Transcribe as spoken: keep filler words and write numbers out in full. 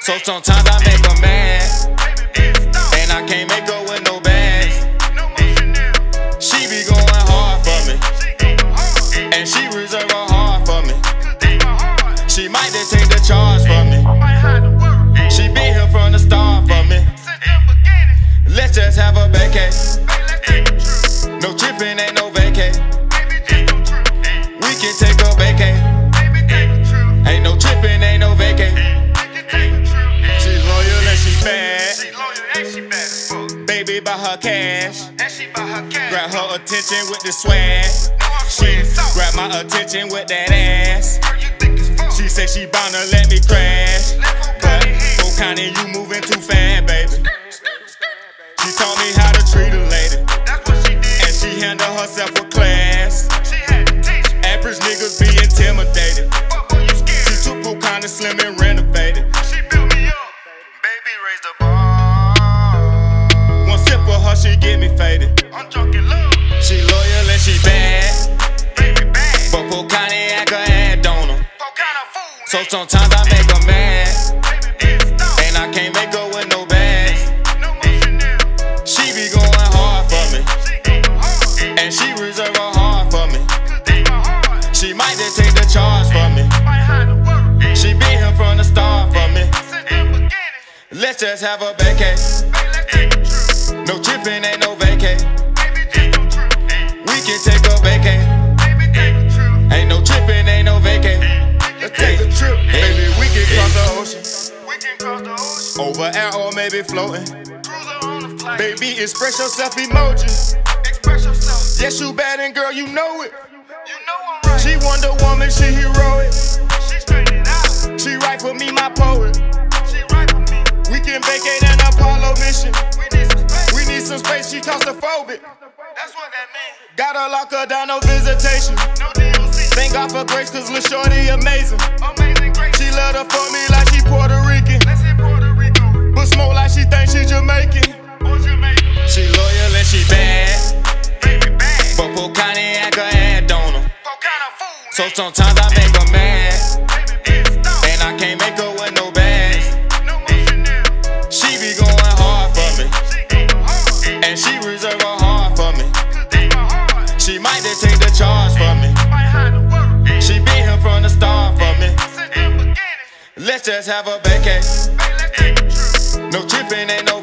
So sometimes I make her mad, and I can't make her with no bags. She be going hard for me, and she reserve her heart for me. She might just take the charge for me. She been here from the start for me. Let's just have a vacay. No tripping, ain't no vacay. We can take a vacay. Ain't no tripping, ain't no vacay. She loyal and she bad. Baby by her cash. Grab her attention with the swag. She grab my attention with that ass. She say she bound to let me crash, but Polk County, you moving too fast, baby. She taught me how to treat a lady, and she handle herself with class. Average niggas be intimidated. She took Polk County slim and renovated. She built me up, baby, raised the bar. One sip of her, she get me faded. I'm drunk in love. She loyal and she bad, but Polk County act her head on her. So sometimes I make her mad, and I can't make her with no bags. She be going hard for me, and she reserve her heart for me. She might just take the charge for me. She been here from the start for me. Let's just have a vacay. No tripping, ain't no vacay. We can take a vacay. Ain't no tripping, ain't no vacay. Let's take a trip, baby, we can cross the ocean. We can cross the ocean. Over air or maybe floating. Baby, express yourself emoji. Express yourself. Yes, you bad and girl, you know it. You know I'm right. She Wonder Woman, she heroic. She straight it out. She write for me, my poet. She write for me. We can vacate an Apollo mission. We need some space. We need some space, she claustrophobic. That's what that means. Gotta lock her down, no visitation. No D O C. Thank God for grace, cause Lil' Shorty amazing. Amazing grace. She love to fuck me like she Puerto Rican. Let's hit Puerto Rico. But smoke like she think she Jamaican. Or Jamaican. She loyal and she bad, baby bad, but Polk County act her head on her. Polk County fool. So sometimes I make her mad, and I can't make her with no bags. She be going hard for me, and she reserve her heart for me. She might just take the charge for me. She been here from the start for me. Let's just have a vacay. No tripping, ain't no